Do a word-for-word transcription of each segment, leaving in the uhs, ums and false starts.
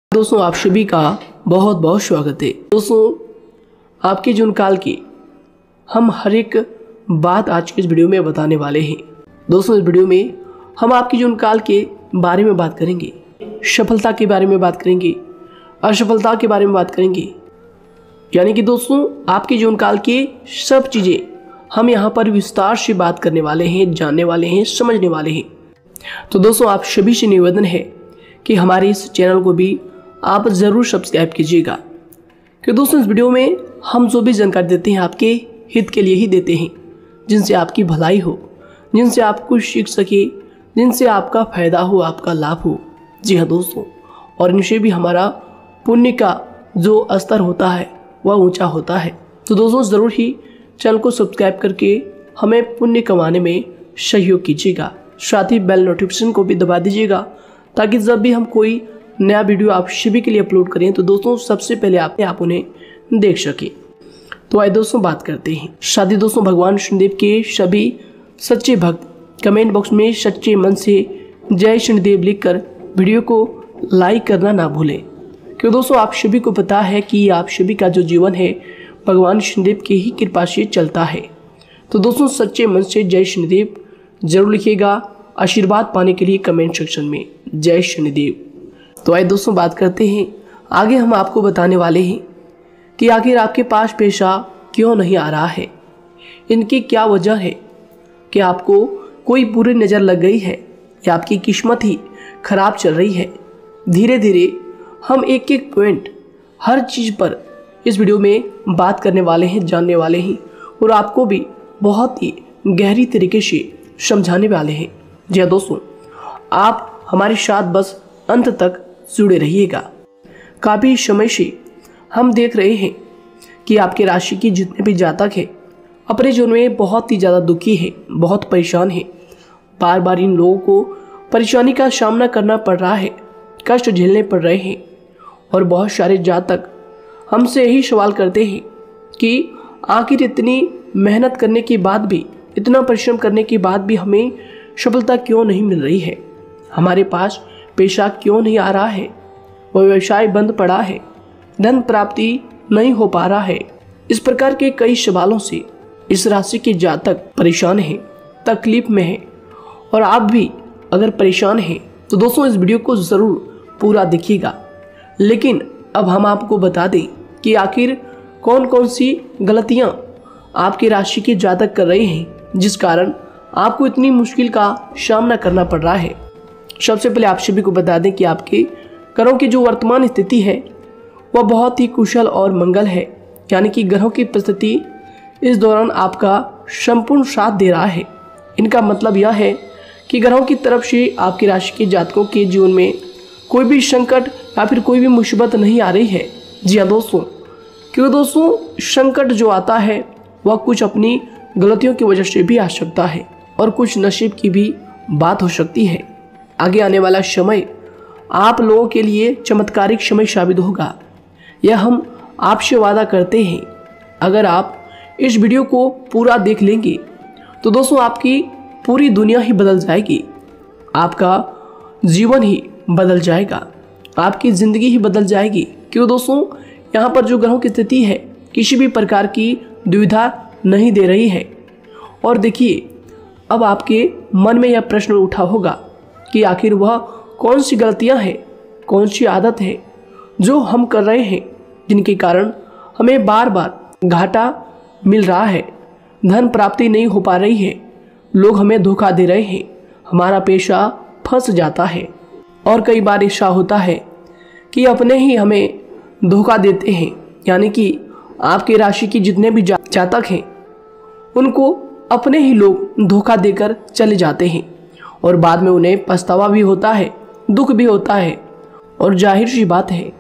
दोस्तों आप सभी का बहुत बहुत स्वागत है। दोस्तों आपके जीवन काल की हम हर एक बात आज के इस वीडियो में बताने वाले हैं। दोस्तों इस वीडियो में हम आपके जीवन काल के बारे में बात करेंगे, सफलता के बारे में बात करेंगे, असफलता के बारे में बात करेंगे। यानी कि दोस्तों आपके जीवन काल के सब चीज़ें हम यहाँ पर विस्तार से बात करने वाले हैं, जानने वाले हैं, समझने वाले हैं। तो दोस्तों आप सभी से निवेदन है कि हमारे इस चैनल को भी आप ज़रूर सब्सक्राइब कीजिएगा, कि दोस्तों इस वीडियो में हम जो भी जानकारी देते हैं आपके हित के लिए ही देते हैं, जिनसे आपकी भलाई हो, जिनसे आप कुछ सीख सके, जिनसे आपका फ़ायदा हो, आपका लाभ हो। जी हाँ दोस्तों, और इनसे भी हमारा पुण्य का जो स्तर होता है वह ऊंचा होता है। तो दोस्तों ज़रूर ही चैनल को सब्सक्राइब करके हमें पुण्य कमाने में सहयोग कीजिएगा। साथ ही बेल नोटिफिकेशन को भी दबा दीजिएगा, ताकि जब भी हम कोई नया वीडियो आप सभी के लिए अपलोड करें तो दोस्तों सबसे पहले आपने आप उन्हें देख सके। तो आइए दोस्तों बात करते हैं। शादी दोस्तों भगवान शनिदेव के सभी सच्चे भक्त कमेंट बॉक्स में सच्चे मन से जय शनिदेव लिखकर वीडियो को लाइक करना ना भूलें, क्योंकि दोस्तों आप सभी को पता है कि आप सभी का जो जीवन है भगवान शनिदेव की ही कृपा से चलता है। तो दोस्तों सच्चे मन से जय शनिदेव जरूर लिखिएगा, आशीर्वाद पाने के लिए कमेंट सेक्शन में जय शनिदेव। तो आइए दोस्तों बात करते हैं। आगे हम आपको बताने वाले हैं कि आखिर आपके पास पैसा क्यों नहीं आ रहा है, इनकी क्या वजह है, कि आपको कोई बुरी नज़र लग गई है या आपकी किस्मत ही खराब चल रही है। धीरे धीरे हम एक एक पॉइंट हर चीज़ पर इस वीडियो में बात करने वाले हैं, जानने वाले हैं, और आपको भी बहुत ही गहरी तरीके से समझाने वाले हैं। जी हाँ दोस्तों, आप हमारे साथ बस अंत तक जुड़े रहिएगा। काफ़ी समय से हम देख रहे हैं कि आपके राशि की जितने भी जातक हैं अपने जीवन में बहुत ही ज़्यादा दुखी है, बहुत परेशान है। बार बार इन लोगों को परेशानी का सामना करना पड़ रहा है, कष्ट झेलने पड़ रहे हैं। और बहुत सारे जातक हमसे यही सवाल करते हैं कि आखिर इतनी मेहनत करने के बाद भी, इतना परिश्रम करने के बाद भी हमें सफलता क्यों नहीं मिल रही है, हमारे पास पैसा क्यों नहीं आ रहा है, वह व्यवसाय बंद पड़ा है, धन प्राप्ति नहीं हो पा रहा है। इस प्रकार के कई सवालों से इस राशि के जातक परेशान हैं, तकलीफ में हैं। और आप भी अगर परेशान हैं तो दोस्तों इस वीडियो को ज़रूर पूरा देखिएगा। लेकिन अब हम आपको बता दें कि आखिर कौन कौन सी गलतियां आपकी राशि के जातक कर रहे हैं, जिस कारण आपको इतनी मुश्किल का सामना करना पड़ रहा है। सबसे पहले आप सभी को बता दें कि आपके ग्रहों की जो वर्तमान स्थिति है वह बहुत ही कुशल और मंगल है। यानी कि ग्रहों की परिस्थिति इस दौरान आपका संपूर्ण साथ दे रहा है। इनका मतलब यह है कि ग्रहों की तरफ से आपकी राशि के जातकों के जीवन में कोई भी संकट या फिर कोई भी मुसीबत नहीं आ रही है। जी हाँ दोस्तों, क्योंकि दोस्तों संकट जो आता है वह कुछ अपनी गलतियों की वजह से भी आ सकता है, और कुछ नसीब की भी बात हो सकती है। आगे आने वाला समय आप लोगों के लिए चमत्कारिक समय साबित होगा, यह हम आपसे वादा करते हैं। अगर आप इस वीडियो को पूरा देख लेंगे तो दोस्तों आपकी पूरी दुनिया ही बदल जाएगी, आपका जीवन ही बदल जाएगा, आपकी ज़िंदगी ही बदल जाएगी। क्यों दोस्तों यहाँ पर जो ग्रहों की स्थिति है किसी भी प्रकार की दुविधा नहीं दे रही है। और देखिए अब आपके मन में यह प्रश्न उठा होगा कि आखिर वह कौन सी गलतियां हैं, कौन सी आदत है जो हम कर रहे हैं, जिनके कारण हमें बार बार घाटा मिल रहा है, धन प्राप्ति नहीं हो पा रही है, लोग हमें धोखा दे रहे हैं, हमारा पैसा फंस जाता है। और कई बार ऐसा होता है कि अपने ही हमें धोखा देते हैं। यानी कि आपकी राशि की जितने भी जातक हैं उनको अपने ही लोग धोखा देकर चले जाते हैं, और बाद में उन्हें पछतावा भी होता है, दुख भी होता है। और जाहिर सी बात है,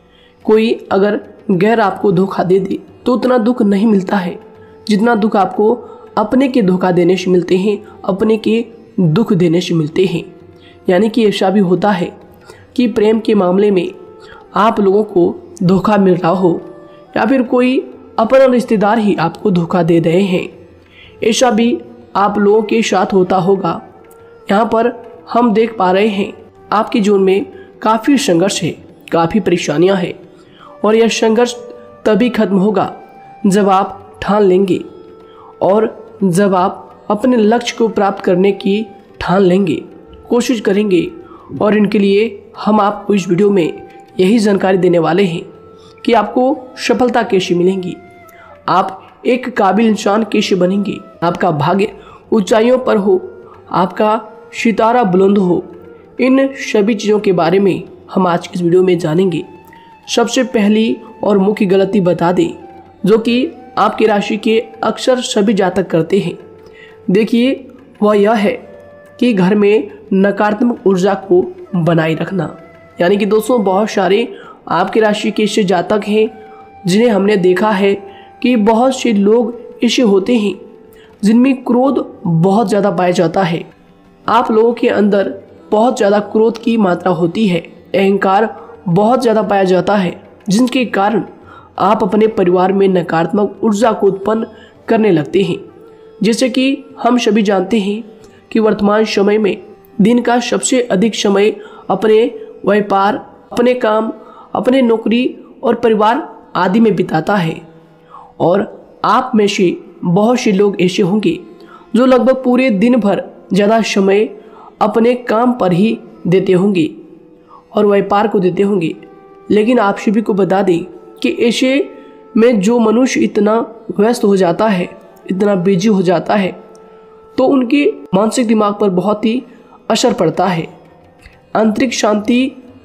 कोई अगर गैर आपको धोखा दे दे तो उतना दुख नहीं मिलता है जितना दुख आपको अपने के धोखा देने से मिलते हैं, अपने के दुख देने से मिलते हैं। यानी कि ऐसा भी होता है कि प्रेम के मामले में आप लोगों को धोखा मिल रहा हो, या फिर कोई अपना रिश्तेदार ही आपको धोखा दे रहे हैं। ऐसा भी आप लोगों के साथ होता होगा। यहाँ पर हम देख पा रहे हैं आपके जीवन में काफ़ी संघर्ष है, काफ़ी परेशानियां हैं और यह संघर्ष तभी खत्म होगा जब आप ठान लेंगे और जब आप अपने लक्ष्य को प्राप्त करने की ठान लेंगे, कोशिश करेंगे। और इनके लिए हम आपको इस वीडियो में यही जानकारी देने वाले हैं कि आपको सफलता कैसे मिलेंगी, आप एक काबिल इंसान कैसे बनेंगे, आपका भाग्य ऊंचाइयों पर हो, आपका सितारा बुलंद हो। इन सभी चीज़ों के बारे में हम आज की इस वीडियो में जानेंगे। सबसे पहली और मुख्य गलती बता दें जो कि आपकी राशि के अक्सर सभी जातक करते हैं, देखिए वह यह है कि घर में नकारात्मक ऊर्जा को बनाए रखना। यानी कि दोस्तों बहुत सारे आपकी राशि के ऐसे जातक हैं जिन्हें हमने देखा है कि बहुत से लोग ऐसे होते हैं जिनमें क्रोध बहुत ज़्यादा पाया जाता है। आप लोगों के अंदर बहुत ज़्यादा क्रोध की मात्रा होती है, अहंकार बहुत ज़्यादा पाया जाता है, जिनके कारण आप अपने परिवार में नकारात्मक ऊर्जा को उत्पन्न करने लगते हैं। जैसे कि हम सभी जानते हैं कि वर्तमान समय में दिन का सबसे अधिक समय अपने व्यापार, अपने काम, अपने नौकरी और परिवार आदि में बिताता है। और आप में से बहुत से लोग ऐसे होंगे जो लगभग पूरे दिन भर ज़्यादा समय अपने काम पर ही देते होंगे और व्यापार को देते होंगे। लेकिन आप सभी को बता दें कि ऐसे में जो मनुष्य इतना व्यस्त हो जाता है, इतना बिजी हो जाता है, तो उनके मानसिक दिमाग पर बहुत ही असर पड़ता है। आंतरिक शांति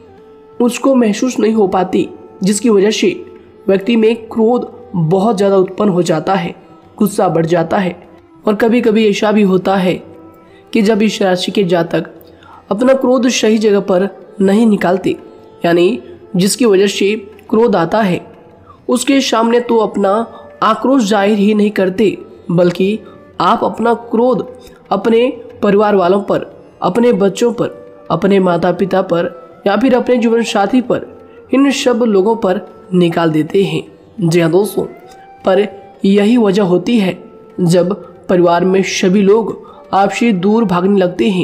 उसको महसूस नहीं हो पाती, जिसकी वजह से व्यक्ति में क्रोध बहुत ज़्यादा उत्पन्न हो जाता है, गुस्सा बढ़ जाता है। और कभी कभी ऐसा भी होता है कि जब इस राशि के जातक अपना क्रोध सही जगह पर नहीं निकालते, यानी जिसकी वजह से क्रोध आता है, उसके सामने तो अपना आक्रोश जाहिर ही नहीं करते, बल्कि आप अपना क्रोध अपने परिवार वालों पर, अपने बच्चों पर, अपने माता पिता पर या फिर अपने जीवन साथी पर, इन सब लोगों पर निकाल देते हैं। जी हाँ दोस्तों, पर यही वजह होती है जब परिवार में सभी लोग आपसे दूर भागने लगते हैं,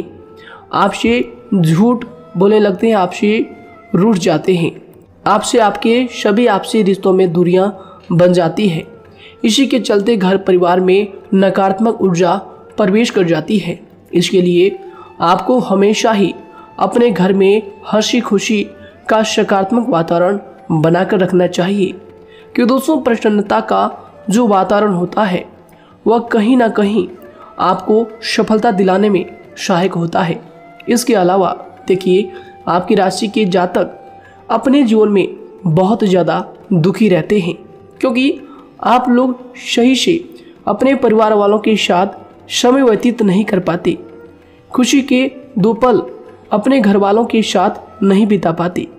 आपसे झूठ बोलने लगते हैं, आपसे रूठ जाते हैं, आपसे आपके सभी आपसी रिश्तों में दूरियां बन जाती है। इसी के चलते घर परिवार में नकारात्मक ऊर्जा प्रवेश कर जाती है। इसके लिए आपको हमेशा ही अपने घर में हंसी खुशी का सकारात्मक वातावरण बनाकर रखना चाहिए कि दोस्तों प्रसन्नता का जो वातावरण होता है वह कहीं ना कहीं आपको सफलता दिलाने में सहायक होता है। इसके अलावा देखिए आपकी राशि के जातक अपने जीवन में बहुत ज़्यादा दुखी रहते हैं, क्योंकि आप लोग सही से अपने परिवार वालों के साथ समय व्यतीत नहीं कर पाते, खुशी के दो पल अपने घर वालों के साथ नहीं बिता पाते।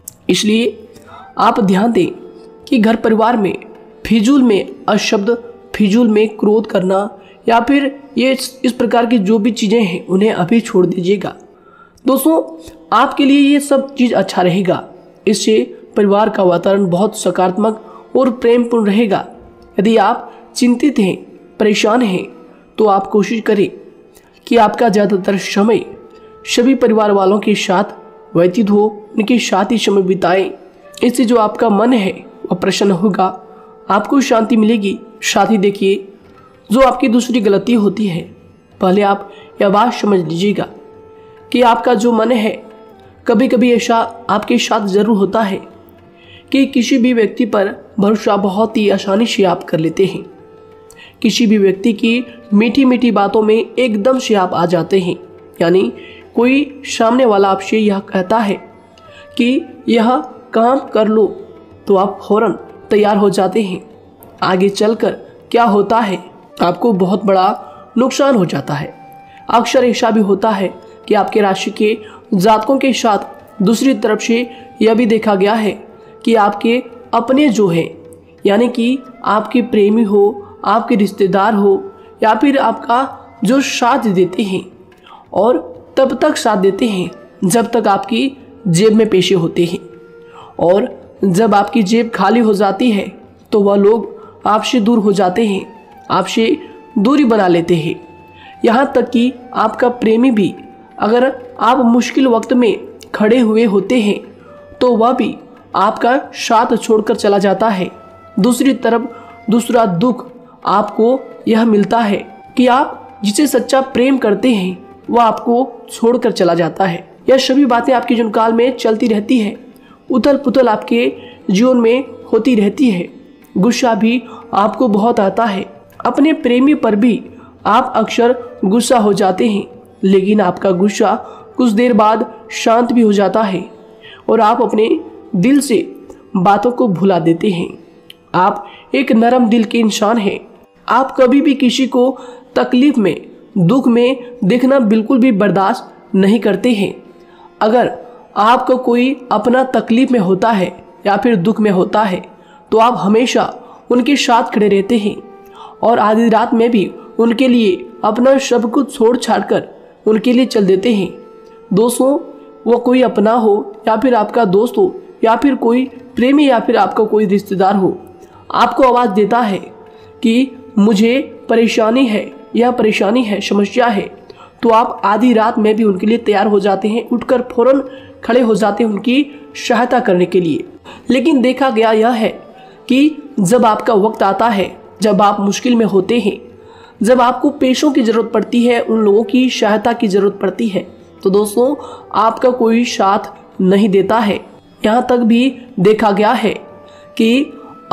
इसलिए आप ध्यान दें कि घर परिवार में फिजूल में अशब्द, फिजूल में क्रोध करना या फिर ये इस प्रकार की जो भी चीज़ें हैं उन्हें अभी छोड़ दीजिएगा। दोस्तों आपके लिए ये सब चीज़ अच्छा रहेगा, इससे परिवार का वातावरण बहुत सकारात्मक और प्रेमपूर्ण रहेगा। यदि आप चिंतित हैं, परेशान हैं, तो आप कोशिश करें कि आपका ज़्यादातर समय सभी परिवार वालों के साथ व्यतीत हो, उनके साथ ही समय बिताएं। इससे जो आपका मन है वह प्रसन्न होगा, आपको शांति मिलेगी। साथ ही देखिए जो आपकी दूसरी गलती होती है, पहले आप यह बात समझ लीजिएगा कि आपका जो मन है, कभी कभी ऐसा आपके साथ ज़रूर होता है कि किसी भी व्यक्ति पर भरोसा बहुत ही आसानी से आप कर लेते हैं, किसी भी व्यक्ति की मीठी मीठी बातों में एकदम से आप आ जाते हैं। यानी कोई सामने वाला आपसे यह कहता है कि यह काम कर लो तो आप फौरन तैयार हो जाते हैं। आगे चलकर क्या होता है, आपको बहुत बड़ा नुकसान हो जाता है। अक्सर ऐसा भी होता है कि आपके राशि के जातकों के साथ दूसरी तरफ से यह भी देखा गया है कि आपके अपने जो हैं, यानी कि आपके प्रेमी हो, आपके रिश्तेदार हो या फिर आपका जो साथ देते हैं, और तब तक साथ देते हैं जब तक आपकी जेब में पैसे होते हैं, और जब आपकी जेब खाली हो जाती है तो वह लोग आपसे दूर हो जाते हैं, आपसे दूरी बना लेते हैं। यहाँ तक कि आपका प्रेमी भी, अगर आप मुश्किल वक्त में खड़े हुए होते हैं तो वह भी आपका साथ छोड़कर चला जाता है। दूसरी तरफ दूसरा दुख आपको यह मिलता है कि आप जिसे सच्चा प्रेम करते हैं वह आपको छोड़कर चला जाता है। यह सभी बातें आपके जीवन काल में चलती रहती है। उथल पुथल आपके जीवन में होती रहती है। गुस्सा भी आपको बहुत आता है। अपने प्रेमी पर भी आप अक्सर गुस्सा हो जाते हैं, लेकिन आपका गुस्सा कुछ देर बाद शांत भी हो जाता है और आप अपने दिल से बातों को भुला देते हैं। आप एक नरम दिल के इंसान हैं। आप कभी भी किसी को तकलीफ में, दुख में देखना बिल्कुल भी बर्दाश्त नहीं करते हैं। अगर आपको कोई अपना तकलीफ में होता है या फिर दुख में होता है तो आप हमेशा उनके साथ खड़े रहते हैं और आधी रात में भी उनके लिए अपना सब कुछ छोड़ छाड़ कर उनके लिए चल देते हैं। दोस्तों, वो कोई अपना हो या फिर आपका दोस्त हो या फिर कोई प्रेमी या फिर आपका कोई रिश्तेदार हो, आपको आवाज़ देता है कि मुझे परेशानी है, यह परेशानी है, समस्या है, तो आप आधी रात में भी उनके लिए तैयार हो जाते हैं, उठकर फौरन खड़े हो जाते हैं उनकी सहायता करने के लिए। लेकिन देखा गया यह है कि जब आपका वक्त आता है, जब आप मुश्किल में होते हैं, जब आपको पैसों की ज़रूरत पड़ती है, उन लोगों की सहायता की ज़रूरत पड़ती है, तो दोस्तों आपका कोई साथ नहीं देता है। यहाँ तक भी देखा गया है कि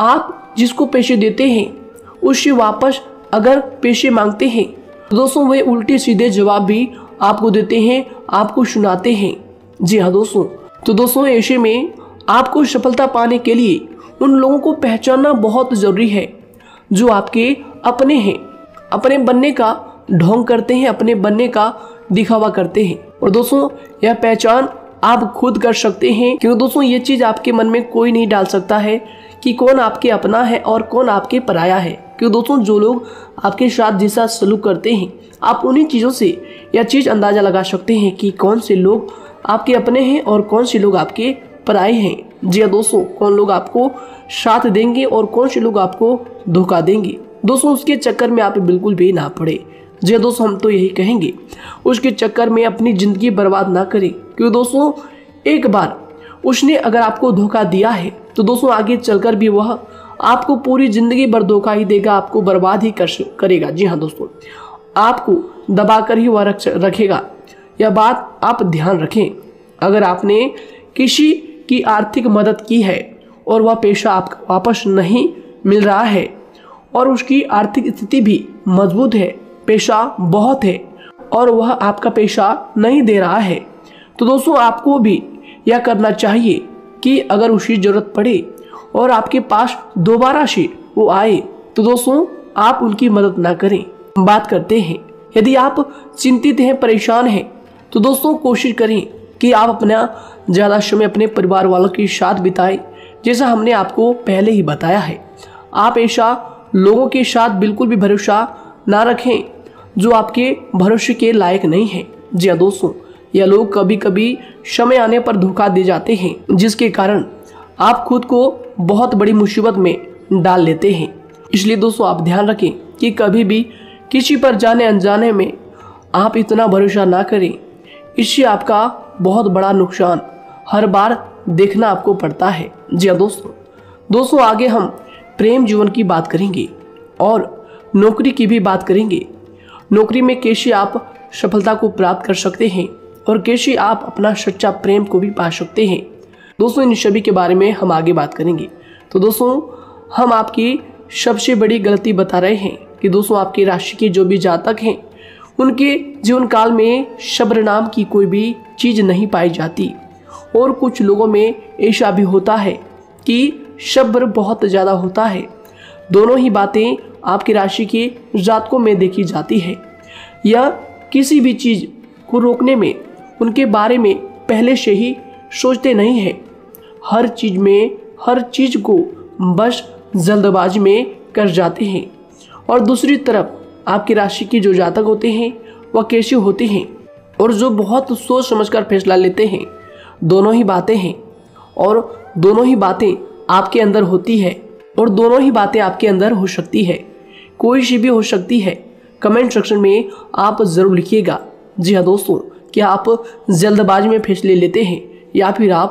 आप जिसको पैसे देते हैं उससे वापस अगर पैसे मांगते हैं तो दोस्तों वे उल्टे सीधे जवाब भी आपको देते हैं, आपको सुनाते हैं। जी हाँ दोस्तों, तो दोस्तों ऐसे में आपको सफलता पाने के लिए उन लोगों को पहचानना बहुत ज़रूरी है जो आपके अपने हैं, अपने बनने का ढोंग करते हैं, अपने बनने का दिखावा करते हैं। और दोस्तों यह पहचान आप खुद कर सकते हैं, क्योंकि दोस्तों ये चीज़ आपके मन में कोई नहीं डाल सकता है कि कौन आपके अपना है और कौन आपके पराया है। क्योंकि दोस्तों जो लोग आपके साथ जैसा सलूक करते हैं, आप उन्हीं चीज़ों से यह चीज़ अंदाज़ा लगा सकते हैं कि कौन से लोग आपके अपने हैं और कौन से लोग आपके पराए हैं। जी हाँ दोस्तों, कौन लोग आपको साथ देंगे और कौन से लोग आपको धोखा देंगे। दोस्तों उसके चक्कर में आप बिल्कुल भी ना पड़े। जी दोस्तों, हम तो यही कहेंगे, उसके चक्कर में अपनी ज़िंदगी बर्बाद ना करें, क्योंकि दोस्तों एक बार उसने अगर आपको धोखा दिया है तो दोस्तों आगे चलकर भी वह आपको पूरी ज़िंदगी भर धोखा ही देगा, आपको बर्बाद ही कर करेगा। जी हाँ दोस्तों, आपको दबा कर ही वह रखेगा। यह बात आप ध्यान रखें। अगर आपने किसी की आर्थिक मदद की है और वह पैसा आपको वापस नहीं मिल रहा है और उसकी आर्थिक स्थिति भी मजबूत है, पैसा बहुत है और वह आपका पैसा नहीं दे रहा है, तो दोस्तों आपको भी यह करना चाहिए कि अगर उसकी ज़रूरत पड़े और आपके पास दोबारा से वो आए तो दोस्तों आप उनकी मदद ना करें। बात करते हैं, यदि आप चिंतित हैं, परेशान हैं, तो दोस्तों कोशिश करें कि आप अपना ज़्यादा समय अपने परिवार वालों के साथ बिताएं, जैसा हमने आपको पहले ही बताया है। आप ऐसा लोगों के साथ बिल्कुल भी भरोसा ना रखें जो आपके भरोसे के लायक नहीं है। जी हाँ दोस्तों, यह लोग कभी कभी समय आने पर धोखा दे जाते हैं, जिसके कारण आप खुद को बहुत बड़ी मुसीबत में डाल लेते हैं। इसलिए दोस्तों आप ध्यान रखें कि कभी भी किसी पर जाने अनजाने में आप इतना भरोसा ना करें, इससे आपका बहुत बड़ा नुकसान हर बार देखना आपको पड़ता है। जी हाँ दोस्तों दोस्तों आगे हम प्रेम जीवन की बात करेंगे और नौकरी की भी बात करेंगे। नौकरी में कैसे आप सफलता को प्राप्त कर सकते हैं और कैसे आप अपना सच्चा प्रेम को भी पा सकते हैं। दोस्तों इन सभी के बारे में हम आगे बात करेंगे। तो दोस्तों हम आपकी सबसे बड़ी गलती बता रहे हैं कि दोस्तों आपकी राशि के जो भी जातक हैं उनके जीवन काल में सब्र नाम की कोई भी चीज़ नहीं पाई जाती, और कुछ लोगों में ऐसा भी होता है कि सब्र बहुत ज़्यादा होता है। दोनों ही बातें आपकी राशि के जातकों में देखी जाती है। या किसी भी चीज़ को रोकने में उनके बारे में पहले से ही सोचते नहीं हैं, हर चीज़ में हर चीज़ को बस जल्दबाजी में कर जाते हैं। और दूसरी तरफ आपकी राशि के जो जातक होते हैं वह कैसे होते हैं और जो बहुत सोच समझकर फैसला लेते हैं। दोनों ही बातें हैं और दोनों ही बातें आपके अंदर होती है और दोनों ही बातें आपके अंदर हो सकती है, कोई सी भी हो सकती है। कमेंट सेक्शन में आप ज़रूर लिखिएगा। जी हाँ दोस्तों, क्या आप जल्दबाजी में फैसले लेते हैं या फिर आप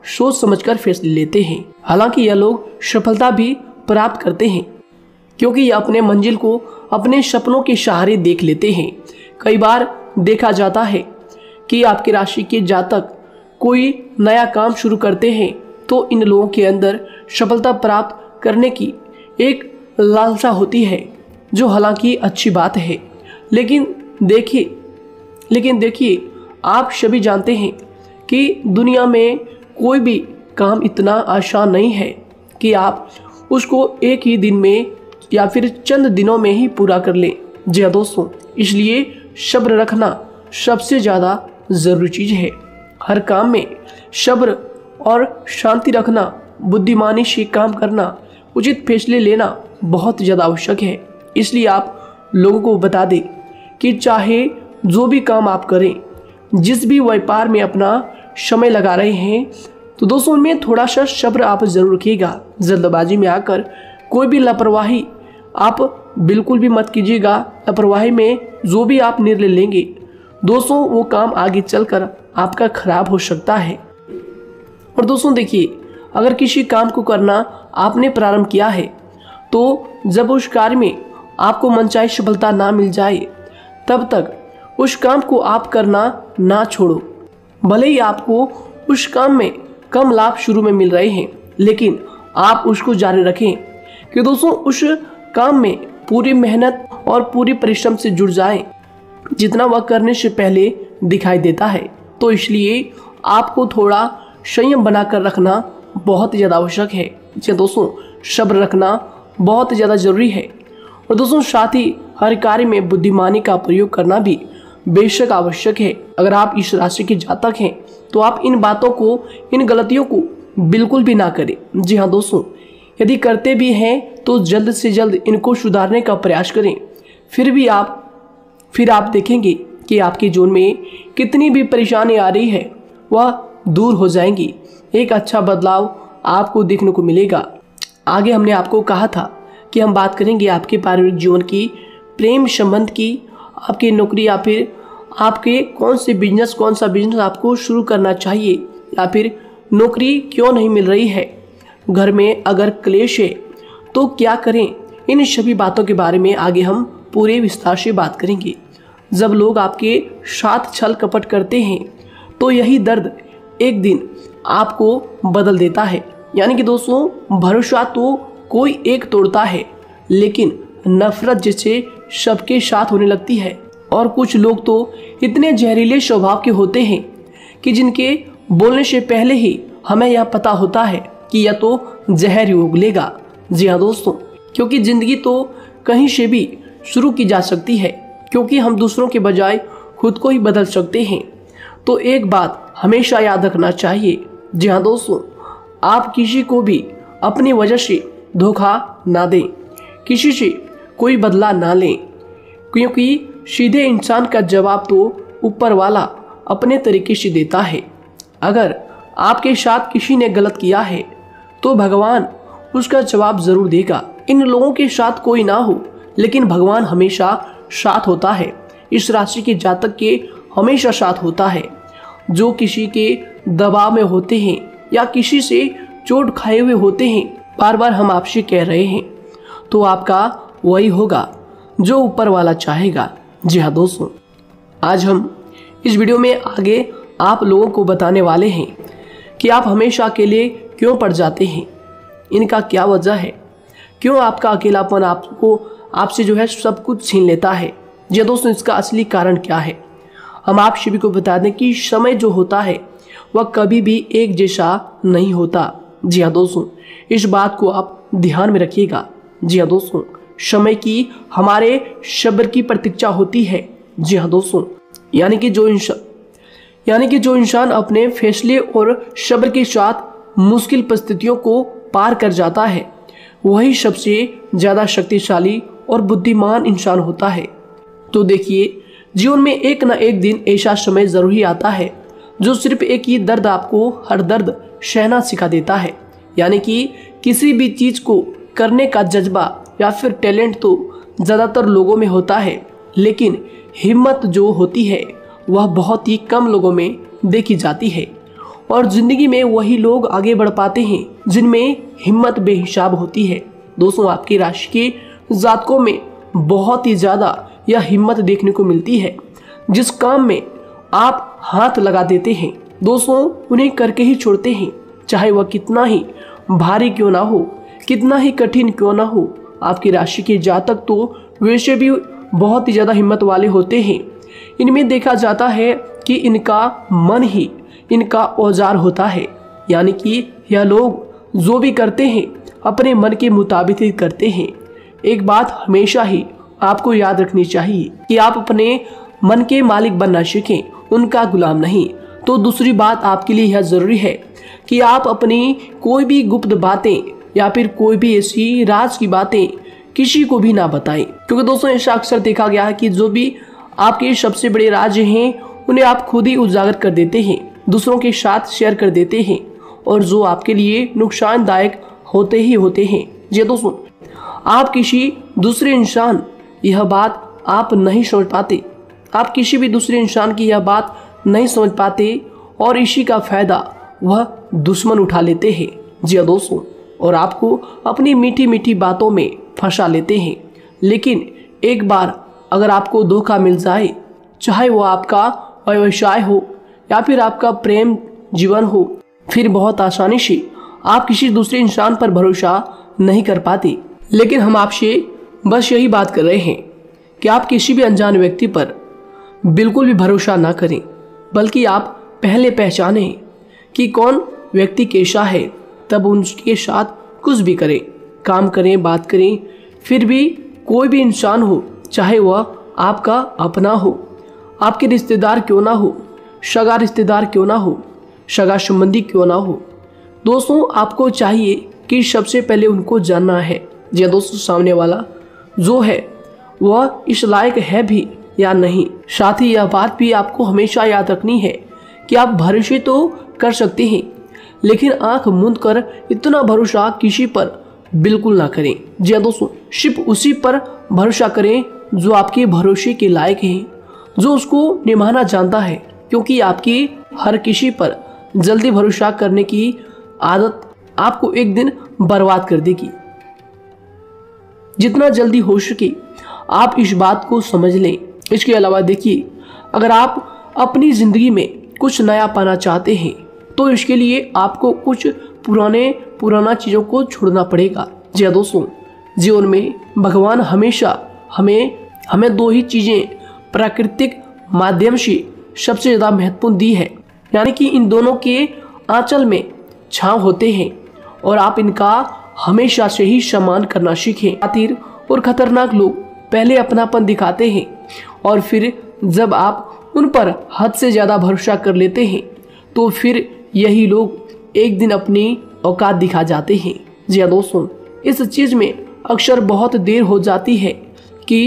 सोच समझकर फैसले लेते हैं। हालांकि यह लोग सफलता भी प्राप्त करते हैं क्योंकि ये अपने मंजिल को अपने सपनों के सहारे देख लेते हैं। कई बार देखा जाता है कि आपकी राशि के जातक कोई नया काम शुरू करते हैं तो इन लोगों के अंदर सफलता प्राप्त करने की एक लालसा होती है, जो हालांकि अच्छी बात है। लेकिन देखिए लेकिन देखिए आप सभी जानते हैं कि दुनिया में कोई भी काम इतना आसान नहीं है कि आप उसको एक ही दिन में या फिर चंद दिनों में ही पूरा कर लें। जी हाँ दोस्तों, इसलिए सब्र रखना सबसे ज़्यादा ज़रूरी चीज़ है। हर काम में सब्र और शांति रखना, बुद्धिमानी से काम करना, उचित फैसले लेना बहुत ज़्यादा आवश्यक है। इसलिए आप लोगों को बता दें कि चाहे जो भी काम आप करें, जिस भी व्यापार में अपना समय लगा रहे हैं, तो दोस्तों उनमें थोड़ा सा सब्र आप जरूर रखिएगा। जल्दबाजी में आकर कोई भी लापरवाही आप बिल्कुल भी मत कीजिएगा। लापरवाही में जो भी आप निर्णय लेंगे दोस्तों, वो काम आगे चलकर आपका खराब हो सकता है। और दोस्तों देखिए, अगर किसी काम को करना आपने प्रारंभ किया है तो जब उस कार्य में आपको मनचाही सफलता ना मिल जाए तब तक उस काम को आप करना ना छोड़ो। भले ही आपको उस काम में कम लाभ शुरू में मिल रहे हैं, लेकिन आप उसको जारी रखें कि दोस्तों उस काम में पूरी मेहनत और पूरी परिश्रम से जुड़ जाएं, जितना वह करने से पहले दिखाई देता है। तो इसलिए आपको थोड़ा संयम बनाकर रखना बहुत ज़्यादा आवश्यक है। जी दोस्तों, सब्र रखना बहुत ज़्यादा ज़रूरी है। और दोस्तों साथ ही हर कार्य में बुद्धिमानी का प्रयोग करना भी बेशक आवश्यक है। अगर आप इस राशि के जातक हैं तो आप इन बातों को, इन गलतियों को बिल्कुल भी ना करें। जी हाँ दोस्तों, यदि करते भी हैं तो जल्द से जल्द इनको सुधारने का प्रयास करें। फिर भी आप फिर आप देखेंगे कि आपके जीवन में कितनी भी परेशानी आ रही है वह दूर हो जाएंगी। एक अच्छा बदलाव आपको देखने को मिलेगा। आगे हमने आपको कहा था कि हम बात करेंगे आपके पारिवारिक जीवन की, प्रेम संबंध की, आपकी नौकरी या फिर आपके कौन से बिजनेस कौन सा बिजनेस आपको शुरू करना चाहिए, या फिर नौकरी क्यों नहीं मिल रही है, घर में अगर क्लेश है तो क्या करें। इन सभी बातों के बारे में आगे हम पूरे विस्तार से बात करेंगे। जब लोग आपके साथ छल कपट करते हैं तो यही दर्द एक दिन आपको बदल देता है। यानी कि दोस्तों, भरोसा तो कोई एक तोड़ता है, लेकिन नफरत जैसे सबके साथ होने लगती है। और कुछ लोग तो इतने जहरीले स्वभाव के होते हैं कि जिनके बोलने से पहले ही हमें यह पता होता है कि यह तो जहर ही उगलेगा। जी हाँ दोस्तों, क्योंकि जिंदगी तो कहीं से भी शुरू की जा सकती है, क्योंकि हम दूसरों के बजाय खुद को ही बदल सकते हैं। तो एक बात हमेशा याद रखना चाहिए। जी हाँ दोस्तों, आप किसी को भी अपनी वजह से धोखा ना दें, किसी से कोई बदला ना लें, क्योंकि सीधे इंसान का जवाब तो ऊपर वाला अपने तरीके से देता है। अगर आपके साथ किसी ने गलत किया है तो भगवान उसका जवाब जरूर देगा। इन लोगों के साथ कोई ना हो, लेकिन भगवान हमेशा साथ होता है। इस राशि के जातक के हमेशा साथ होता है। जो किसी के दबाव में होते हैं या किसी से चोट खाए हुए होते हैं, बार बार हम आपसे कह रहे हैं, तो आपका वही होगा जो ऊपर वाला चाहेगा। जी हाँ दोस्तों, आज हम इस वीडियो में आगे आप लोगों को बताने वाले हैं कि आप हमेशा अकेले क्यों पड़ जाते हैं, इनका क्या वजह है, क्यों आपका अकेलापन आपको आपसे जो है सब कुछ छीन लेता है। जी दोस्तों, इसका असली कारण क्या है हम आप सभी को बता दें कि समय जो होता है वह कभी भी एक जैसा नहीं होता। जी हाँ दोस्तों, इस बात को आप ध्यान में रखिएगा। जी हाँ दोस्तों, समय की हमारे सब्र की प्रतीक्षा होती है। जी हाँ दोस्तों, यानी कि जो इंसान यानी कि जो इंसान अपने फैसले और सब्र के साथ मुश्किल परिस्थितियों को पार कर जाता है, वही सबसे ज़्यादा शक्तिशाली और बुद्धिमान इंसान होता है। तो देखिए, जीवन में एक न एक दिन ऐसा समय ज़रूर ही आता है जो सिर्फ एक ही दर्द आपको हर दर्द सहना सिखा देता है। यानी कि किसी भी चीज़ को करने का जज्बा या फिर टैलेंट तो ज़्यादातर लोगों में होता है, लेकिन हिम्मत जो होती है वह बहुत ही कम लोगों में देखी जाती है। और जिंदगी में वही लोग आगे बढ़ पाते हैं जिनमें हिम्मत बेहिसाब होती है। दोस्तों, आपकी राशि के जातकों में बहुत ही ज्यादा यह हिम्मत देखने को मिलती है। जिस काम में आप हाथ लगा देते हैं दोस्तों, उन्हें करके ही छोड़ते हैं, चाहे वह कितना ही भारी क्यों ना हो, कितना ही कठिन क्यों ना हो। आपकी राशि के जातक तो वैसे भी बहुत ही ज्यादा हिम्मत वाले होते हैं। इनमें देखा जाता है कि इनका मन ही इनका औजार होता है, यानी कि यह लोग जो भी करते हैं अपने मन के मुताबिक ही करते हैं। एक बात हमेशा ही आपको याद रखनी चाहिए कि आप अपने मन के मालिक बनना सीखें, उनका गुलाम नहीं। तो दूसरी बात आपके लिए यह जरूरी है कि आप अपनी कोई भी गुप्त बातें या फिर कोई भी ऐसी राज की बातें किसी को भी ना बताएं, क्योंकि दोस्तों ऐसा अक्सर देखा गया है कि जो भी आपके सबसे बड़े राज हैं उन्हें आप खुद ही उजागर कर देते हैं, दूसरों के साथ शेयर कर देते हैं, और जो आपके लिए नुकसानदायक होते ही होते हैं। जी दोस्तों, आप किसी दूसरे इंसान यह बात आप नहीं समझ पाते, आप किसी भी दूसरे इंसान की यह बात नहीं समझ पाते, और इसी का फायदा वह दुश्मन उठा लेते हैं। जी दोस्तों, और आपको अपनी मीठी मीठी बातों में फंसा लेते हैं। लेकिन एक बार अगर आपको धोखा मिल जाए, चाहे वो आपका व्यवसाय हो या फिर आपका प्रेम जीवन हो, फिर बहुत आसानी से आप किसी दूसरे इंसान पर भरोसा नहीं कर पाते। लेकिन हम आपसे बस यही बात कर रहे हैं कि आप किसी भी अनजान व्यक्ति पर बिल्कुल भी भरोसा ना करें, बल्कि आप पहले पहचानें कि कौन व्यक्ति कैसा है, तब उनके साथ कुछ भी करें, काम करें, बात करें। फिर भी कोई भी इंसान हो, चाहे वह आपका अपना हो, आपके रिश्तेदार क्यों ना हो, सगा रिश्तेदार क्यों ना हो, सगा संबंधी क्यों ना हो, दोस्तों आपको चाहिए कि सबसे पहले उनको जानना है जी दोस्तों, सामने वाला जो है वह इस लायक है भी या नहीं। साथ ही यह बात भी आपको हमेशा याद रखनी है कि आप भरोसे तो कर सकते हैं, लेकिन आंख मूंद कर इतना भरोसा किसी पर बिल्कुल ना करें। जी दोस्तों, सिर्फ उसी पर भरोसा करें जो आपके भरोसे के लायक है, जो उसको निभाना जानता है, क्योंकि आपकी हर किसी पर जल्दी भरोसा करने की आदत आपको एक दिन बर्बाद कर देगी। जितना जल्दी हो सके आप इस बात को समझ लें। इसके अलावा देखिए, अगर आप अपनी जिंदगी में कुछ नया पाना चाहते हैं तो इसके लिए आपको कुछ पुराने पुराना चीज़ों को छोड़ना पड़ेगा। जी हाँ दोस्तों, जीवन में भगवान हमेशा हमें हमें दो ही चीज़ें प्राकृतिक माध्यम से सबसे ज़्यादा महत्वपूर्ण दी है, यानी कि इन दोनों के आंचल में छांव होते हैं, और आप इनका हमेशा से ही सम्मान करना सीखें। खातिर और खतरनाक लोग पहले अपनापन दिखाते हैं, और फिर जब आप उन पर हद से ज़्यादा भरोसा कर लेते हैं तो फिर यही लोग एक दिन अपनी औकात दिखा जाते हैं। जी हाँ दोस्तों, इस चीज़ में अक्सर बहुत देर हो जाती है कि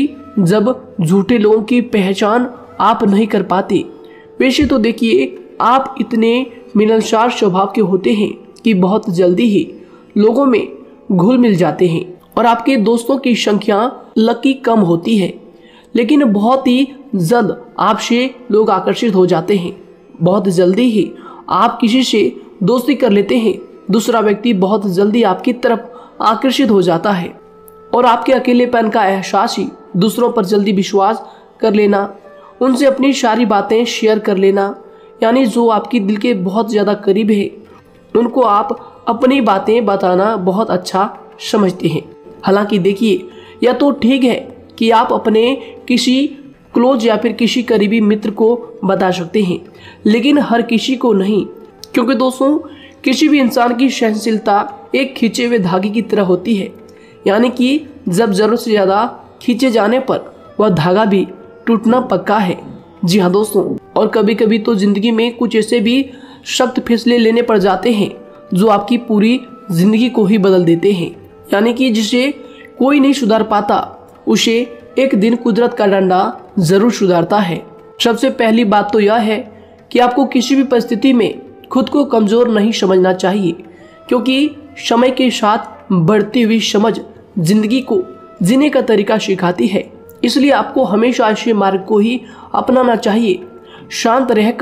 जब झूठे लोगों की पहचान आप नहीं कर पाते। वैसे तो देखिए, आप इतने मिलनसार स्वभाव के होते हैं कि बहुत जल्दी ही लोगों में घुल मिल जाते हैं, और आपके दोस्तों की संख्या लकी कम होती है, लेकिन बहुत ही जल्द आपसे लोग आकर्षित हो जाते हैं। बहुत जल्दी ही आप किसी से दोस्ती कर लेते हैं, दूसरा व्यक्ति बहुत जल्दी आपकी तरफ आकर्षित हो जाता है, और आपके अकेलेपन का एहसास ही दूसरों पर जल्दी विश्वास कर लेना, उनसे अपनी सारी बातें शेयर कर लेना, यानी जो आपकी दिल के बहुत ज़्यादा करीब है उनको आप अपनी बातें बताना बहुत अच्छा समझते हैं। हालांकि देखिए, यह तो ठीक है कि आप अपने किसी क्लोज या फिर किसी करीबी मित्र को बता सकते हैं, लेकिन हर किसी को नहीं, क्योंकि दोस्तों किसी भी इंसान की सहनशीलता एक खींचे हुए धागे की तरह होती है, यानी कि जब जरूरत से ज़्यादा खींचे जाने पर वह धागा भी टूटना पक्का है। जी हाँ दोस्तों, और कभी कभी तो जिंदगी में कुछ ऐसे भी सख्त फैसले लेने पड़ जाते हैं जो आपकी पूरी जिंदगी को ही बदल देते हैं, यानी कि जिसे कोई नहीं सुधार पाता उसे एक दिन कुदरत का डंडा जरूर सुधारता है। सबसे पहली बात तो यह है कि आपको किसी भी परिस्थिति में खुद को कमजोर नहीं समझना चाहिए, क्योंकि समय के साथ बढ़ती हुई समझ जिंदगी को जीने का तरीका सिखाती है। इसलिए आपको हमेशा ऐसे मार्ग को ही अपनाना चाहिए। शांत रहकर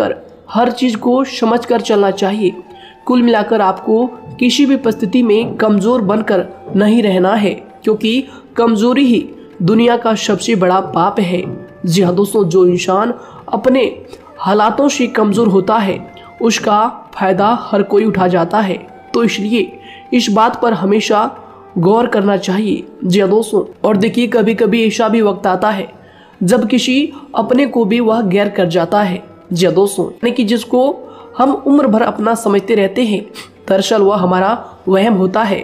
हर चीज़ को समझ कर चलना चाहिए। कुल मिलाकर आपको किसी भी परिस्थिति में कमज़ोर बनकर नहीं रहना है, क्योंकि कमज़ोरी ही दुनिया का सबसे बड़ा पाप है। जी हाँ दोस्तों, जो इंसान अपने हालातों से कमज़ोर होता है उसका फ़ायदा हर कोई उठा जाता है। तो इसलिए इस बात पर हमेशा गौर करना चाहिए। जी हाँ दोस्तों, और देखिए कभी कभी ऐसा भी वक्त आता है जब किसी अपने को भी वह गैर कर जाता है। जी हाँ दोस्तों, यानी कि जिसको हम उम्र भर अपना समझते रहते हैं, दरअसल वह हमारा वहम होता है।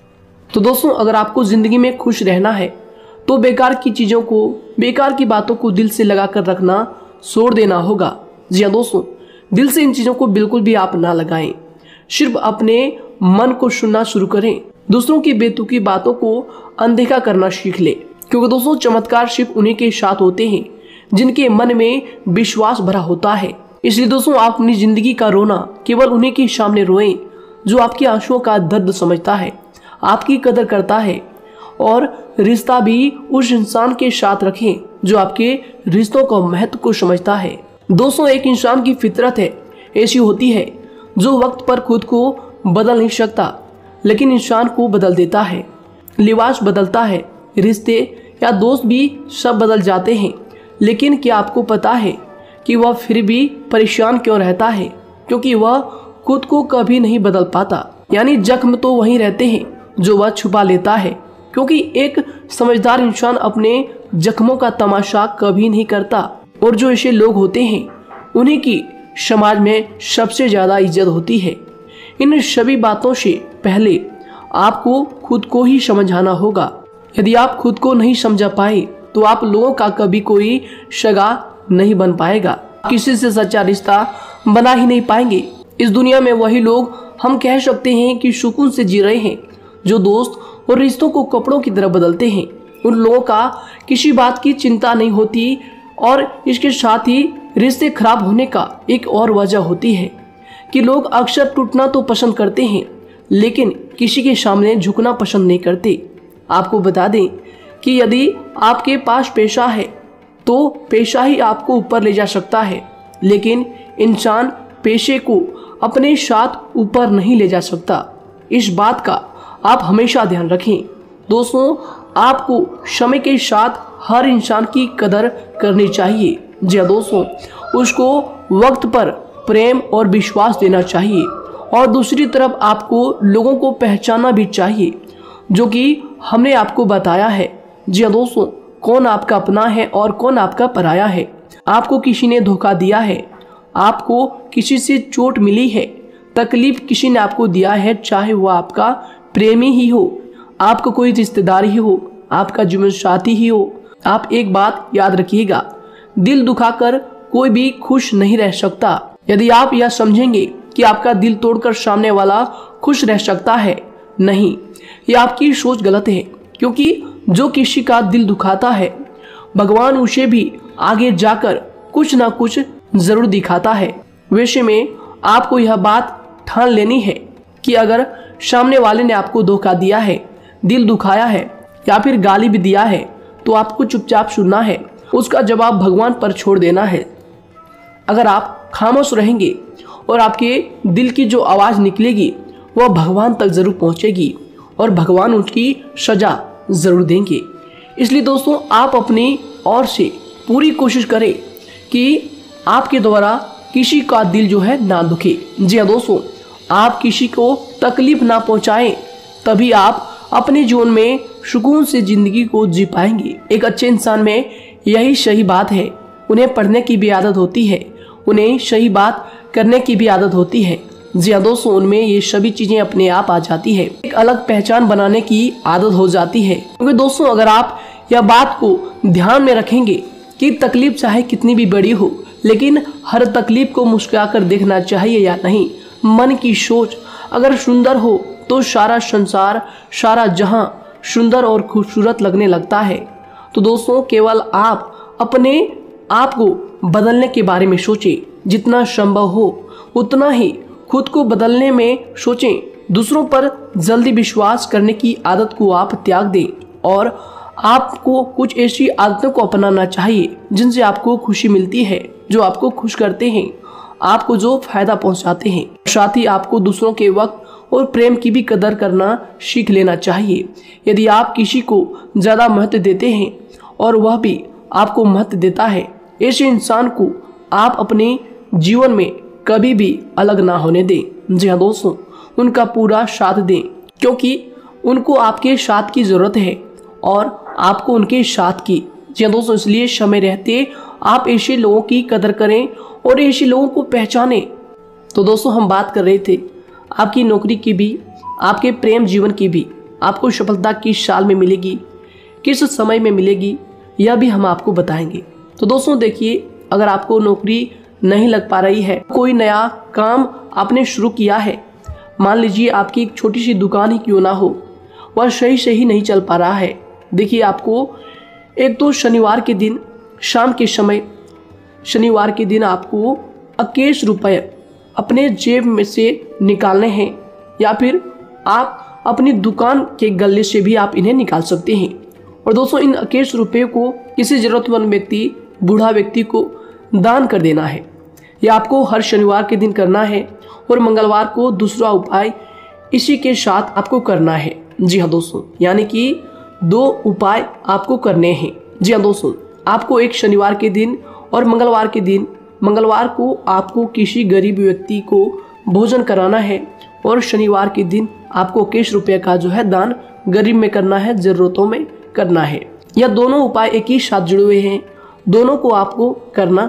तो दोस्तों, अगर आपको ज़िंदगी में खुश रहना है तो बेकार की चीज़ों को, बेकार की बातों को दिल से लगा कर रखना छोड़ देना होगा। जी हाँ दोस्तों, दिल से इन चीज़ों को बिल्कुल भी आप ना लगाएं। सिर्फ अपने मन को सुनना शुरू करें। दूसरों की बेतुकी बातों को अनदेखा करना सीख ले, क्योंकि दोस्तों चमत्कार सिर्फ उन्हीं के साथ होते हैं जिनके मन में विश्वास भरा होता है। इसलिए दोस्तों, आप अपनी जिंदगी का रोना केवल उन्हीं के सामने रोएं जो आपके आंसुओं का दर्द समझता है, आपकी कदर करता है, और रिश्ता भी उस इंसान के साथ रखें जो आपके रिश्तों का महत्व को समझता है। दोस्तों, एक इंसान की फितरत है ऐसी होती है जो वक्त पर खुद को बदल नहीं सकता, लेकिन इंसान को बदल देता है। लिबास बदलता है, रिश्ते या दोस्त भी सब बदल जाते हैं, लेकिन क्या आपको पता है कि वह फिर भी परेशान क्यों रहता है? क्योंकि वह खुद को कभी नहीं बदल पाता। यानी जख्म तो वहीं रहते हैं जो वह छुपा लेता है, क्योंकि एक समझदार इंसान अपने जख्मों का तमाशा कभी नहीं करता। और जो ऐसे लोग होते हैं उन्हीं की समाज में सबसे ज़्यादा इज्जत होती है। इन सभी बातों से पहले आपको खुद को ही समझाना होगा। यदि आप खुद को नहीं समझा पाए तो आप लोगों का कभी कोई सगा नहीं बन पाएगा, किसी से सच्चा रिश्ता बना ही नहीं पाएंगे। इस दुनिया में वही लोग हम कह सकते हैं कि सुकून से जी रहे हैं जो दोस्त और रिश्तों को कपड़ों की तरह बदलते हैं। उन लोगों का किसी बात की चिंता नहीं होती, और इसके साथ ही रिश्ते खराब होने का एक और वजह होती है कि लोग अक्सर टूटना तो पसंद करते हैं, लेकिन किसी के सामने झुकना पसंद नहीं करते। आपको बता दें कि यदि आपके पास पैसा है तो पैसा ही आपको ऊपर ले जा सकता है, लेकिन इंसान पैसे को अपने साथ ऊपर नहीं ले जा सकता। इस बात का आप हमेशा ध्यान रखें। दोस्तों, आपको समय के साथ हर इंसान की कदर करनी चाहिए। जी हाँ दोस्तों, उसको वक्त पर प्रेम और विश्वास देना चाहिए, और दूसरी तरफ आपको लोगों को पहचानना भी चाहिए जो कि हमने आपको बताया है। जी हाँ दोस्तों, कौन आपका अपना है और कौन आपका पराया है। आपको किसी ने धोखा दिया है, आपको किसी से चोट मिली है, तकलीफ किसी ने आपको दिया है, चाहे वो आपका प्रेमी ही हो, आपका कोई रिश्तेदार ही हो, आपका जीवन साथी ही हो, आप एक बात याद रखिएगा, दिल दुखाकर कोई भी खुश नहीं रह सकता। यदि आप यह समझेंगे कि आपका दिल तोड़कर सामने वाला खुश रह सकता है, नहीं, यह आपकी सोच गलत है, क्योंकि जो किसी का दिल दुखाता है भगवान उसे भी आगे जाकर कुछ ना कुछ जरूर दिखाता है। वैसे में आपको यह बात ठान लेनी है कि अगर सामने वाले ने आपको धोखा दिया है, दिल दुखाया है या फिर गाली भी दिया है, तो आपको चुपचाप सुनना है, उसका जवाब भगवान पर छोड़ देना है। अगर आप खामोश रहेंगे और आपके दिल की जो आवाज़ निकलेगी वह भगवान तक जरूर पहुंचेगी, और भगवान उसकी सजा ज़रूर देंगे। इसलिए दोस्तों, आप अपनी ओर से पूरी कोशिश करें कि आपके द्वारा किसी का दिल जो है ना दुखे। जी हाँ दोस्तों, आप किसी को तकलीफ ना पहुंचाएं, तभी आप अपने जीवन में सुकून से ज़िंदगी को जी पाएंगे। एक अच्छे इंसान में यही सही बात है, उन्हें पढ़ने की भी आदत होती है, उन्हें सही बात करने की भी आदत होती है। जी हाँ दोस्तों, उनमें ये सभी चीज़ें अपने आप आ जाती है, एक अलग पहचान बनाने की आदत हो जाती है। क्योंकि दोस्तों, अगर आप यह बात को ध्यान में रखेंगे कि तकलीफ चाहे कितनी भी बड़ी हो, लेकिन हर तकलीफ को मुस्कुराकर देखना चाहिए या नहीं। मन की सोच अगर सुंदर हो तो सारा संसार, सारा जहां सुंदर और खूबसूरत लगने लगता है। तो दोस्तों, केवल आप अपने आप को बदलने के बारे में सोचें, जितना संभव हो उतना ही खुद को बदलने में सोचें। दूसरों पर जल्दी विश्वास करने की आदत को आप त्याग दें, और आपको कुछ ऐसी आदतों को अपनाना चाहिए जिनसे आपको खुशी मिलती है, जो आपको खुश करते हैं। आपको जो फायदा पहुंचाते हैं। साथ ही आपको दूसरों के वक्त और प्रेम की भी कदर करना सीख लेना चाहिए। यदि आप किसी को ज़्यादा महत्व देते हैं और वह भी आपको महत्व देता है, ऐसे इंसान को आप अपने जीवन में कभी भी अलग ना होने दें। जी हाँ दोस्तों, उनका पूरा साथ दें, क्योंकि उनको आपके साथ की ज़रूरत है और आपको उनके साथ की। जी हाँ दोस्तों, इसलिए समय रहते आप ऐसे लोगों की कदर करें और ऐसे लोगों को पहचानें। तो दोस्तों, हम बात कर रहे थे आपकी नौकरी की भी, आपके प्रेम जीवन की भी। आपको सफलता किस साल में मिलेगी, किस समय में मिलेगी, यह भी हम आपको बताएंगे। तो दोस्तों देखिए, अगर आपको नौकरी नहीं लग पा रही है, कोई नया काम आपने शुरू किया है, मान लीजिए आपकी एक छोटी सी दुकान ही क्यों ना हो, वह सही से ही नहीं चल पा रहा है। देखिए, आपको एक तो शनिवार के दिन शाम के समय, शनिवार के दिन आपको इक्कीस रुपये अपने जेब में से निकालने हैं, या फिर आप अपनी दुकान के गले से भी आप इन्हें निकाल सकते हैं। और दोस्तों, इन इक्कीस रुपये को किसी ज़रूरतमंद व्यक्ति, बूढ़ा व्यक्ति को दान कर देना है। यह आपको हर शनिवार के दिन करना है और मंगलवार को दूसरा उपाय इसी के साथ आपको करना है। जी हाँ दोस्तों, यानी कि दो उपाय आपको करने हैं। जी हाँ दोस्तों, आपको एक शनिवार के दिन और मंगलवार के दिन, मंगलवार को आपको किसी गरीब व्यक्ति को भोजन कराना है और शनिवार के दिन आपको इक्कीस रुपये का जो है दान गरीब में करना है, ज़रूरतों में करना है। यह दोनों उपाय एक ही साथ जुड़े हुए हैं, दोनों को आपको करना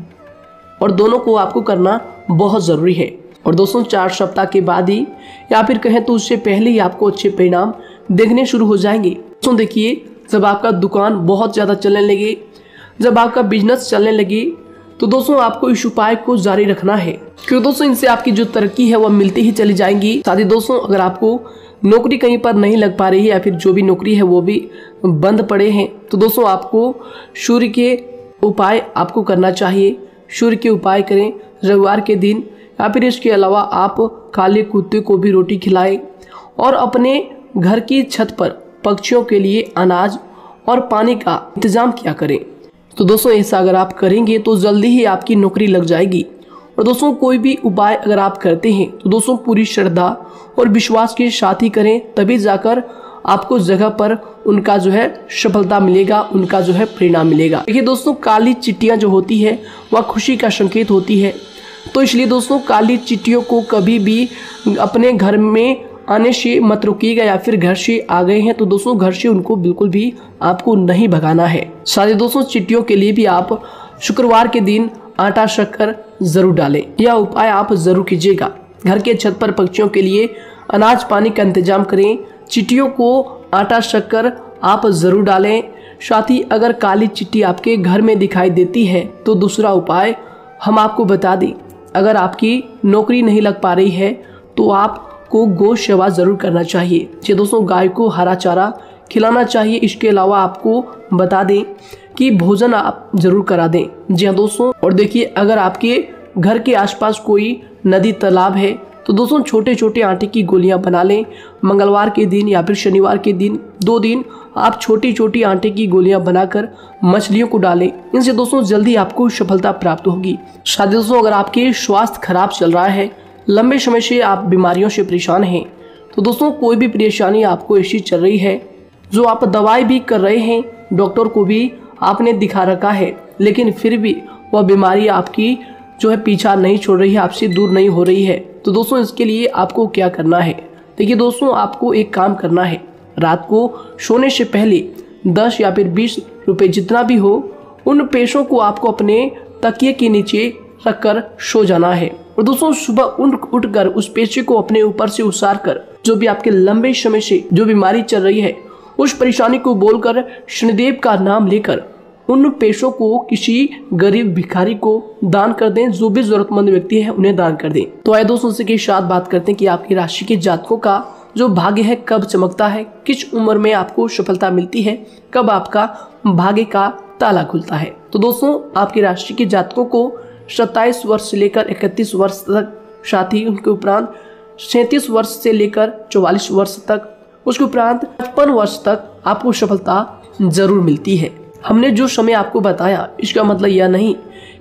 और दोनों को आपको करना बहुत ज़रूरी है। और दोस्तों, चार सप्ताह के बाद ही, या फिर कहें तो उससे पहले ही आपको अच्छे परिणाम देखने शुरू हो जाएंगे। दोस्तों देखिए, जब आपका दुकान बहुत ज़्यादा चलने लगे, जब आपका बिजनेस चलने लगे, तो दोस्तों आपको इस उपाय को जारी रखना है, क्योंकि दोस्तों इनसे आपकी जो तरक्की है वह मिलती ही चली जाएंगी। साथ ही दोस्तों, अगर आपको नौकरी कहीं पर नहीं लग पा रही है या फिर जो भी नौकरी है वो भी बंद पड़े हैं, तो दोस्तों आपको सूर्य के उपाय आपको करना चाहिए। सूर्य के उपाय करें रविवार के दिन, या फिर इसके अलावा आप काले कुत्ते को भी रोटी खिलाएं और अपने घर की छत पर पक्षियों के लिए अनाज और पानी का इंतजाम किया करें। तो दोस्तों, ऐसा अगर आप करेंगे तो जल्दी ही आपकी नौकरी लग जाएगी। और दोस्तों, कोई भी उपाय अगर आप करते हैं तो दोस्तों पूरी श्रद्धा और विश्वास के साथ ही करें, तभी जाकर आपको जगह पर उनका जो है सफलता मिलेगा, उनका जो है परिणाम मिलेगा। देखिए दोस्तों, काली चिट्टियाँ जो होती है वह खुशी का संकेत होती है, तो इसलिए दोस्तों काली चिट्टियों को कभी भी अपने घर में आने से मत रोकिएगा, या फिर घर से आ गए हैं तो दोस्तों घर से उनको बिल्कुल भी आपको नहीं भगाना है। साथ ही दोस्तों, चिट्टियों के लिए भी आप शुक्रवार के दिन आटा शक्कर जरूर डालें, यह उपाय आप जरूर कीजिएगा। घर के छत पर पक्षियों के लिए अनाज पानी का इंतजाम करें, चिट्टियों को आटा शक्कर आप जरूर डालें। साथ ही अगर काली चिट्टी आपके घर में दिखाई देती है तो दूसरा उपाय हम आपको बता दें, अगर आपकी नौकरी नहीं लग पा रही है तो आपको गौ सेवा जरूर करना चाहिए। जी दोस्तों, गाय को हरा चारा खिलाना चाहिए। इसके अलावा आपको बता दें कि भोजन आप जरूर करा दें। जी हाँ दोस्तों, और देखिए, अगर आपके घर के आसपास कोई नदी तालाब है तो दोस्तों छोटे छोटे आटे की गोलियां बना लें। मंगलवार के दिन या फिर शनिवार के दिन, दो दिन आप छोटी छोटी आटे की गोलियां बनाकर मछलियों को डालें। इनसे दोस्तों जल्दी आपको सफलता प्राप्त होगी। साथ ही दोस्तों, अगर आपके स्वास्थ्य खराब चल रहा है, लंबे समय से आप बीमारियों से परेशान हैं, तो दोस्तों कोई भी परेशानी आपको ऐसी चल रही है जो आप दवाई भी कर रहे हैं, डॉक्टर को भी आपने दिखा रखा है, लेकिन फिर भी वह बीमारी आपकी जो है पीछा नहीं छोड़ रही है, आपसे दूर नहीं हो रही है, तो दोस्तों इसके लिए आपको क्या करना है। देखिए दोस्तों, आपको एक काम करना है, रात को सोने से पहले दस या फिर बीस रुपए जितना भी हो, उन पैसों को आपको अपने तकिए के नीचे रखकर सो जाना है। और दोस्तों सुबह उठ उठकर उस पैसे को अपने ऊपर से उसार कर, जो भी आपके लंबे समय से जो बीमारी चल रही है उस परेशानी को बोलकर शनिदेव का नाम लेकर उन पैसों को किसी गरीब भिखारी को दान कर दें। जो भी जरूरतमंद व्यक्ति है उन्हें दान कर दें। तो आइए दोस्तों इसी के साथ बात करते हैं कि आपकी राशि के जातकों का जो भाग्य है कब चमकता है, किस उम्र में आपको सफलता मिलती है, कब आपका भाग्य का ताला खुलता है। तो दोस्तों आपकी राशि के जातकों को सत्ताईस वर्ष से लेकर इकतीस वर्ष तक, साथ ही उनके उपरांत सैंतीस वर्ष से लेकर चौवालीस वर्ष तक, उसके उपरांत पचपन वर्ष तक आपको सफलता जरूर मिलती है। हमने जो समय आपको बताया इसका मतलब यह नहीं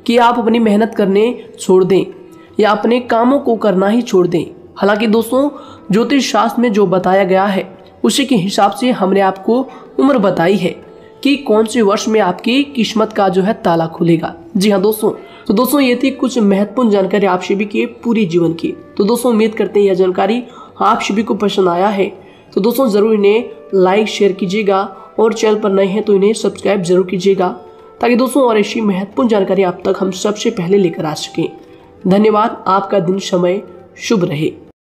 कि आप अपनी मेहनत करने छोड़ दें या अपने कामों को करना ही छोड़ दें। हालांकि दोस्तों ज्योतिष शास्त्र में जो बताया गया है उसी के हिसाब से हमने आपको उम्र बताई है कि कौन से वर्ष में आपकी किस्मत का जो है ताला खुलेगा। जी हाँ दोस्तों, तो दोस्तों ये थी कुछ महत्वपूर्ण जानकारी आप सभी के पूरी जीवन की। तो दोस्तों उम्मीद करते हैं यह जानकारी आप सभी को पसंद आया है। तो दोस्तों जरूर इन्हें लाइक शेयर कीजिएगा और चैनल पर नए हैं तो इन्हें सब्सक्राइब जरूर कीजिएगा, ताकि दोस्तों और ऐसी महत्वपूर्ण जानकारी आप तक हम सबसे पहले लेकर आ सकें। धन्यवाद। आपका दिन समय शुभ रहे।